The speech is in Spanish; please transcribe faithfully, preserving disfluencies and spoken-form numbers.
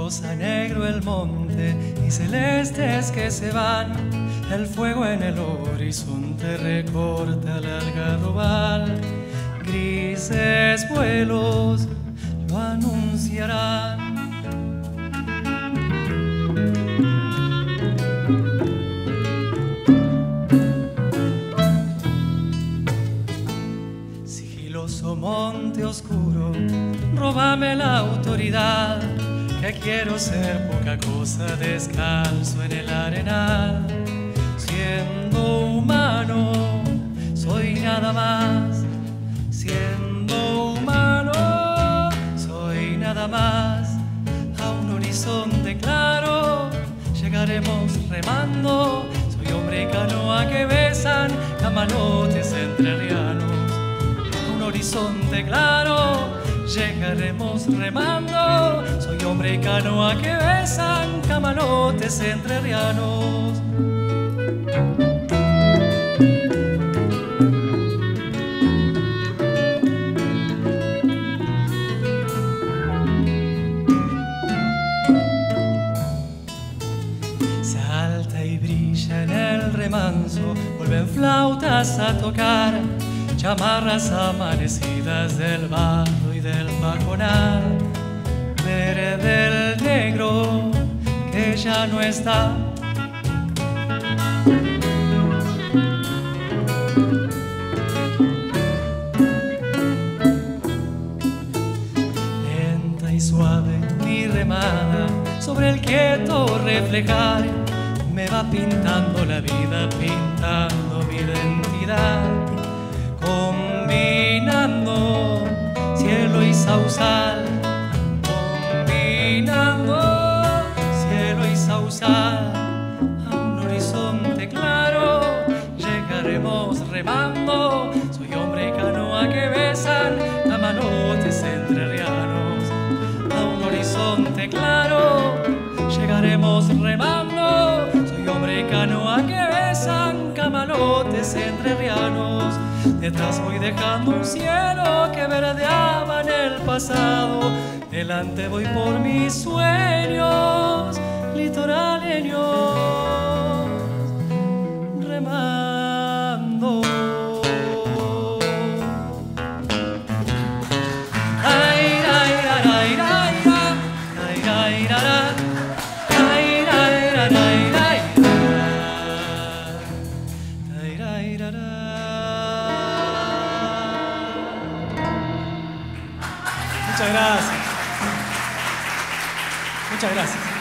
rosa, negro el monte y celestes que se van. El fuego en el horizonte recorta el algarrobal. Grises vuelos lo anunciarán. Sigiloso monte oscuro, róbame la autoridad, que quiero ser poca cosa descalzo en el arenal. Siendo humano, soy nada más. Siendo humano, soy nada más. A un horizonte claro llegaremos remando. Soy hombre y canoa que besan camalotes entrerrianos. A un horizonte claro llegaremos remando. Soy hombre y canoa que besan camalotes entrerrianos. Salta y brilla en el remanso, vuelven flautas a tocar, chamarras amanecidas del barro y del pajonal. Verde el negro que ya no está. Lenta y suave mi remada sobre el quieto reflejar, me va pintando la vida, pintando mi identidad, combinando cielo y sausal, combinando cielo y sausal. A un horizonte claro llegaremos remando. Soy hombre y canoa que besan camalotes entrerrianos. A un horizonte claro llegaremos remando. Soy hombre y canoa que besan camalotes entrerrianos. Detrás voy dejando un cielo que verdeaba en el pasado. Delante voy por mis sueños litoraleños, remando. Ay, ay, ay, ay, ay, ay, ay, ay. Muchas gracias. Muchas gracias.